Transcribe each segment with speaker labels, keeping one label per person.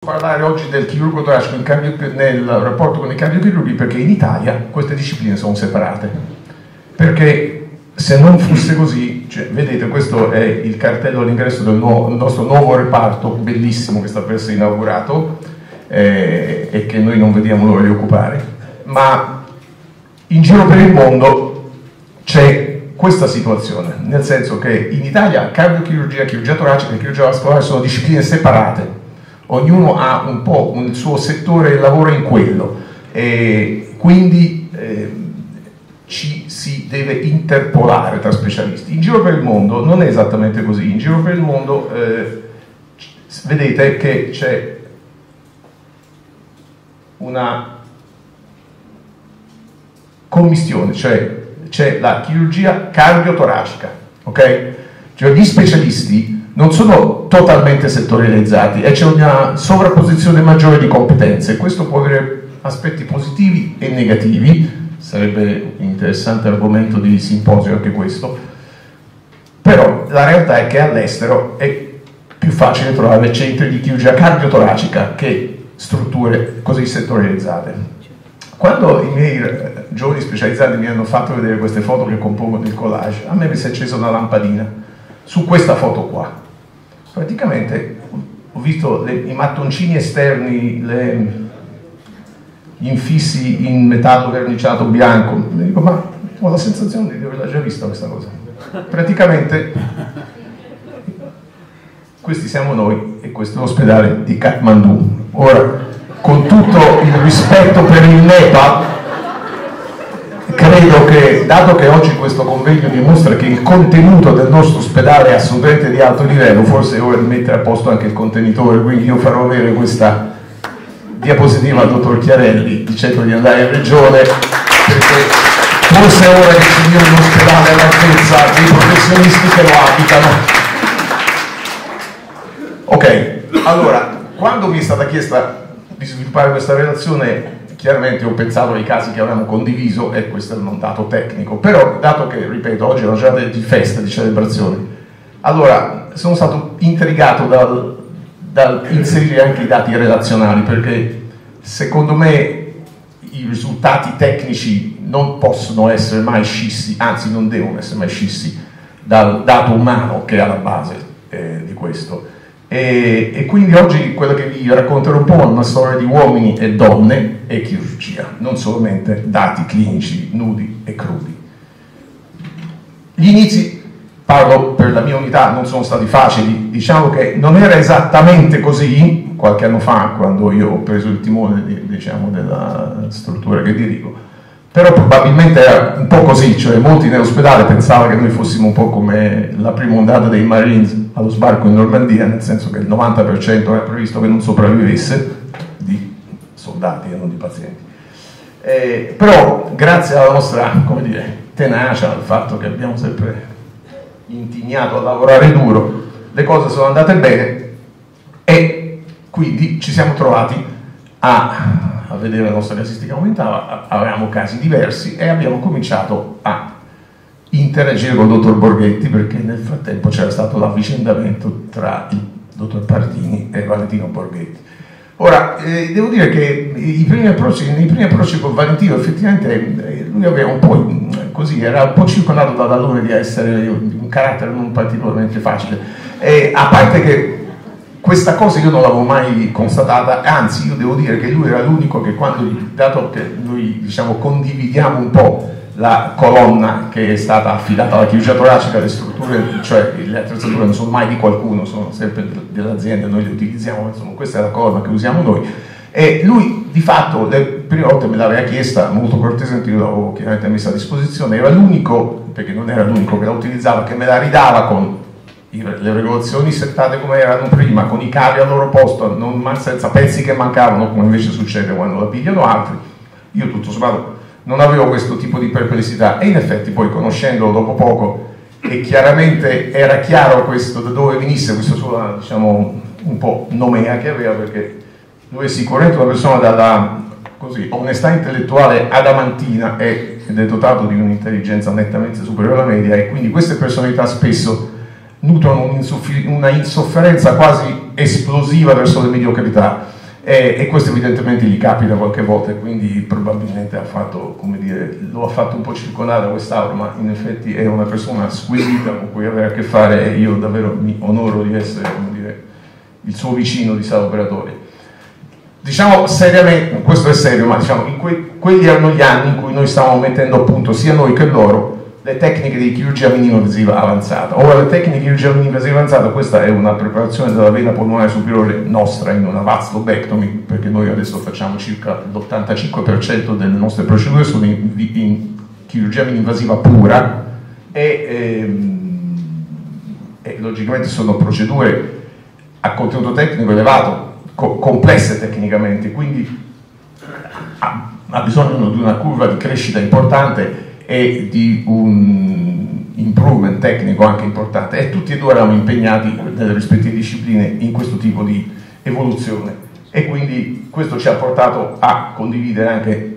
Speaker 1: Parlare oggi del chirurgo toracico nel rapporto con i cardiochirurghi, perché in Italia queste discipline sono separate, perché se non fosse così, cioè, vedete, questo è il cartello all'ingresso del nostro nuovo reparto bellissimo che sta per essere inaugurato e che noi non vediamo l'ora di occupare, ma in giro per il mondo c'è questa situazione, nel senso che in Italia cardiochirurgia, chirurgia toracica e chirurgia vascolare sono discipline separate. Ognuno ha un po' il suo settore e lavora in quello, e quindi ci si deve interpolare tra specialisti. In giro per il mondo non è esattamente così. In giro per il mondo vedete che c'è una commistione, cioè c'è la chirurgia cardiotoracica, ok? Cioè gli specialisti non sono totalmente settorializzati e c'è una sovrapposizione maggiore di competenze. Questo può avere aspetti positivi e negativi, sarebbe un interessante argomento di simposio anche questo, però la realtà è che all'estero è più facile trovare centri di chirurgia cardiotoracica che strutture così settorializzate. Quando i miei giovani specializzati mi hanno fatto vedere queste foto che compongono il collage, a me mi si è accesa una lampadina su questa foto qua. Praticamente ho visto i mattoncini esterni, gli infissi in metallo verniciato bianco, mi dico, ma ho la sensazione di averla già vista questa cosa. Praticamente questi siamo noi e questo è l'ospedale di Kathmandu. Ora, con tutto il rispetto per il Nepal, credo che, dato che oggi questo convegno dimostra che il contenuto del nostro ospedale è assolutamente di alto livello, forse è ora di mettere a posto anche il contenitore, quindi io farò avere questa diapositiva al dottor Chiarelli dicendo di andare in regione, perché forse è ora di finire un ospedale all'altezza dei professionisti che lo abitano. Ok, allora, quando mi è stata chiesta di sviluppare questa relazione, chiaramente ho pensato ai casi che avevamo condiviso e questo è il dato tecnico, però dato che, ripeto, oggi è una giornata di festa, di celebrazione, allora sono stato intrigato dal inserire anche i dati relazionali, perché secondo me i risultati tecnici non possono essere mai scissi, anzi non devono essere mai scissi dal dato umano che è alla base di questo. E quindi oggi quello che vi racconterò un po' è una storia di uomini e donne e chirurgia, non solamente dati clinici nudi e crudi. Gli inizi, parlo per la mia unità, non sono stati facili. Diciamo che non era esattamente così qualche anno fa, quando io ho preso il timone diciamo, della struttura che dirigo, però probabilmente era un po' così, cioè molti nell'ospedale pensavano che noi fossimo un po' come la prima ondata dei Marines allo sbarco in Normandia, nel senso che il 90% era previsto che non sopravvivesse, di soldati e non di pazienti. Però grazie alla nostra, come dire, tenacia, al fatto che abbiamo sempre intignato a lavorare duro, le cose sono andate bene e quindi ci siamo trovati a vedere la nostra casistica aumentava, avevamo casi diversi e abbiamo cominciato a interagire con il dottor Borghetti, perché nel frattempo c'era stato l'avvicendamento tra il dottor Pardini e Valentino Borghetti. Ora, devo dire che nei primi approcci con Valentino effettivamente lui aveva un po' così, era un po' circondato dall'allure di essere un carattere non particolarmente facile, a parte che questa cosa io non l'avevo mai constatata, anzi io devo dire che lui era l'unico che dato che noi diciamo condividiamo un po' la colonna che è stata affidata alla chirurgia toracica, le strutture, cioè le attrezzature non sono mai di qualcuno, sono sempre dell'azienda, noi le utilizziamo, insomma questa è la colonna che usiamo noi, e lui di fatto le prime volte me l'aveva chiesta molto cortesemente, io l'avevo chiaramente messa a disposizione, era l'unico, perché non era l'unico che la utilizzava, che me la ridava con le regolazioni settate come erano prima, con i cavi al loro posto, senza pezzi che mancavano, come invece succede quando la pigliano altri. Io tutto sommato non avevo questo tipo di perplessità e in effetti poi conoscendolo dopo poco, e chiaramente era chiaro questo, da dove venisse questa sua, diciamo, un po' nomea che aveva, perché lui è sicuramente una persona dalla così, onestà intellettuale adamantina ed è dotato di un'intelligenza nettamente superiore alla media, e quindi queste personalità spesso nutrono una insofferenza quasi esplosiva verso le mediocrità, e questo evidentemente gli capita qualche volta, e quindi probabilmente ha fatto, come dire, lo ha fatto un po' circolare quest'aula, ma in effetti è una persona squisita con cui avere a che fare, e io davvero mi onoro di essere, come dire, il suo vicino di sala operatoria. Diciamo seriamente, questo è serio, ma diciamo, quelli erano gli anni in cui noi stavamo mettendo a punto, sia noi che loro, le tecniche di chirurgia miniminvasiva avanzata. Ora, le tecniche di chirurgia miniminvasiva avanzata, questa è una preparazione della vena polmonare superiore nostra in una VATS lobectomy, perché noi adesso facciamo circa l'85% delle nostre procedure sono in chirurgia miniminvasiva pura, e logicamente sono procedure a contenuto tecnico elevato, complesse tecnicamente, quindi ha bisogno di una curva di crescita importante e di un improvement tecnico anche importante, e tutti e due eravamo impegnati nelle rispettive discipline in questo tipo di evoluzione, e quindi questo ci ha portato a condividere anche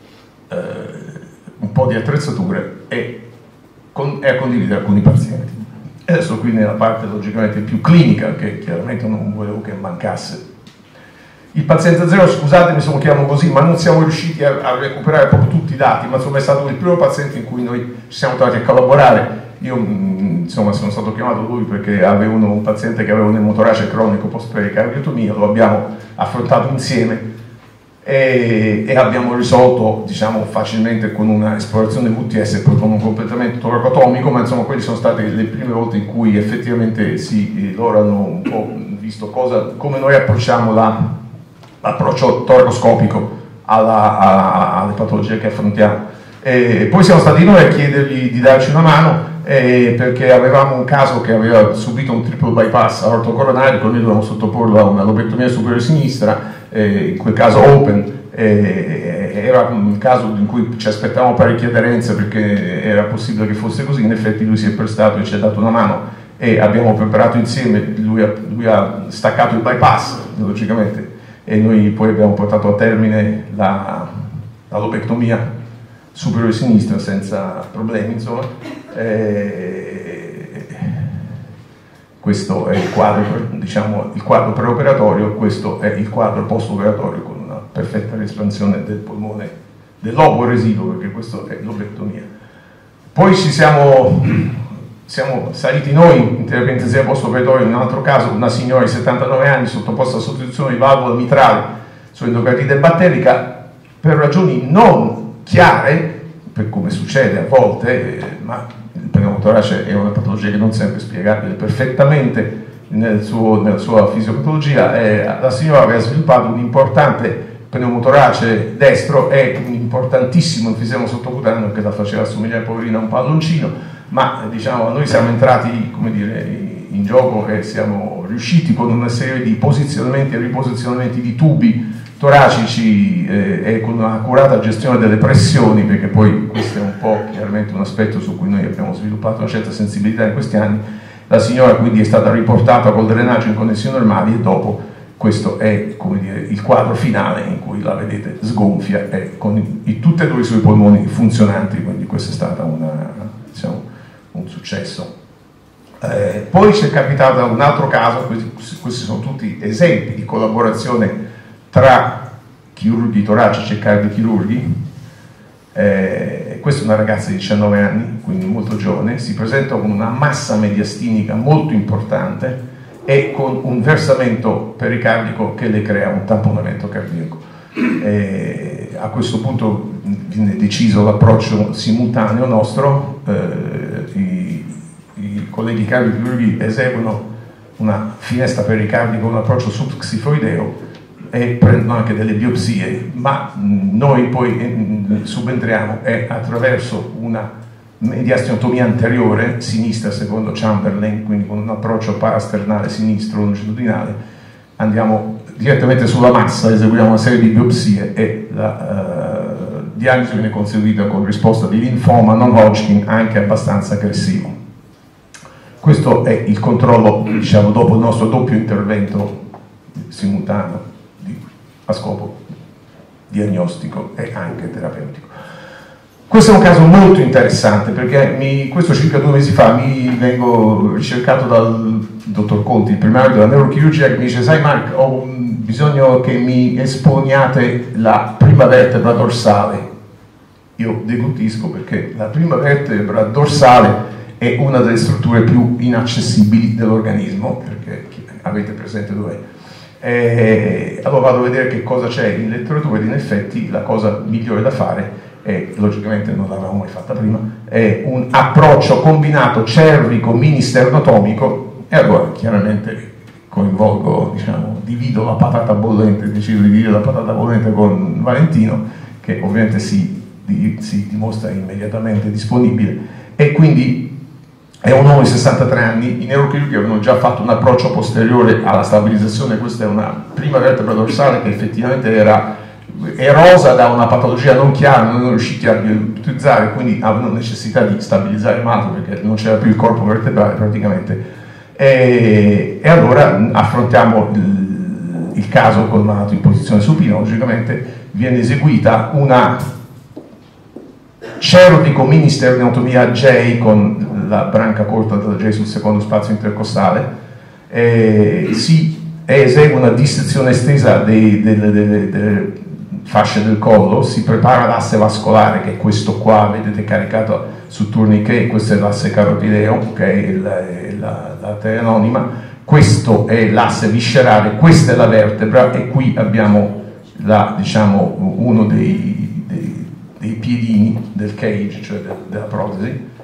Speaker 1: un po' di attrezzature e a condividere alcuni pazienti. E adesso qui nella parte logicamente più clinica, che chiaramente non volevo che mancasse. Il paziente zero, scusatemi se lo chiamo così, ma non siamo riusciti a recuperare proprio tutti i dati, ma insomma è stato il primo paziente in cui noi ci siamo trovati a collaborare. Io insomma sono stato chiamato lui perché avevo un paziente che aveva un emotorace cronico post-pericardiotomia, lo abbiamo affrontato insieme e abbiamo risolto, diciamo, facilmente con una esplorazione VTS, poi con un completamento toracotomico, ma insomma quelle sono state le prime volte in cui effettivamente loro hanno un po' visto come noi approcciamo l'approccio toracoscopico alle patologie che affrontiamo. Poi siamo stati noi a chiedergli di darci una mano, perché avevamo un caso che aveva subito un triple bypass aortocoronario, quindi dovevamo sottoporlo a una lobectomia superiore sinistra, in quel caso open. Era un caso in cui ci aspettavamo parecchie aderenze perché era possibile che fosse così. In effetti lui si è prestato e ci ha dato una mano e abbiamo preparato insieme, lui ha staccato il bypass logicamente, e noi poi abbiamo portato a termine la lobectomia superiore sinistra senza problemi, insomma. Questo è il quadro, diciamo, il quadro preoperatorio, questo è il quadro post-operatorio con una perfetta espansione del polmone, del lobo residuo, perché questo è lobectomia. Poi siamo saliti noi in terapia intensiva post-operatorio in un altro caso, una signora di 79 anni sottoposta a sostituzione di valvola mitrale su endocardite batterica per ragioni non chiare, per come succede a volte, ma il pneumotorace è una patologia che non sempre è spiegabile perfettamente nella sua fisiopatologia. La signora aveva sviluppato un importante pneumotorace destro e un importantissimo enfisema sottocutaneo che la faceva assomigliare poverina a un palloncino, ma diciamo noi siamo entrati, come dire, in gioco e siamo riusciti con una serie di posizionamenti e riposizionamenti di tubi toracici e con una accurata gestione delle pressioni, perché poi questo è un po' chiaramente un aspetto su cui noi abbiamo sviluppato una certa sensibilità in questi anni. La signora quindi è stata riportata col drenaggio in condizioni normali e dopo questo è, come dire, il quadro finale in cui la vedete sgonfia e con tutti e due i suoi polmoni funzionanti, quindi questo è stato un successo. Poi ci è capitato un altro caso, questi sono tutti esempi di collaborazione tra chirurghi toracici e cardiochirurghi. Questa è una ragazza di 19 anni, quindi molto giovane, si presenta con una massa mediastinica molto importante e con un versamento pericardico che le crea un tamponamento cardiaco. A questo punto viene deciso l'approccio simultaneo nostro, i colleghi cardiochirurghi eseguono una finestra pericardica, un approccio subxifoideo e prendono anche delle biopsie, ma noi poi subentriamo e attraverso una mediastinectomia anteriore sinistra secondo Chamberlain, quindi con un approccio parasternale sinistro longitudinale, andiamo direttamente sulla massa, eseguiamo una serie di biopsie e la diagnosi viene conseguita con risposta di linfoma non Hodgkin anche abbastanza aggressivo. Questo è il controllo, diciamo, dopo il nostro doppio intervento simultaneo a scopo diagnostico e anche terapeutico. Questo è un caso molto interessante perché questo circa 2 mesi fa mi vengo ricercato dal dottor Conti, il primario della neurochirurgia, che mi dice: sai Mark, ho bisogno che mi esponiate la prima vertebra dorsale. Io deglutisco perché la prima vertebra dorsale è una delle strutture più inaccessibili dell'organismo, perché avete presente dov'è. Allora vado a vedere che cosa c'è in letteratura, ed in effetti la cosa migliore da fare, e logicamente non l'avevamo mai fatta prima, è un approccio combinato cervico-mini-sternotomico. E allora chiaramente coinvolgo, diciamo, divido la patata bollente, decido di dividere la patata bollente con Valentino, che ovviamente si dimostra immediatamente disponibile, e quindi è un uomo di 63 anni. I neurochirurghi avevano già fatto un approccio posteriore alla stabilizzazione. Questa è una prima vertebra dorsale che effettivamente era erosa da una patologia non chiara, non erano riusciti a utilizzare, quindi avevano necessità di stabilizzare male perché non c'era più il corpo vertebrale praticamente. E allora affrontiamo il caso con malato in posizione supina. Logicamente viene eseguita una cervico-mini-sternotomia J con la branca corta della J sul secondo spazio intercostale. Si esegue una dissezione estesa delle fasce del collo, si prepara l'asse vascolare, che è questo qua, vedete caricato su tourniquet. Questo è l'asse carotideo, che è l'arteria anonima, questo è l'asse viscerale, questa è la vertebra, e qui abbiamo diciamo, uno dei piedini del cage, cioè della protesi.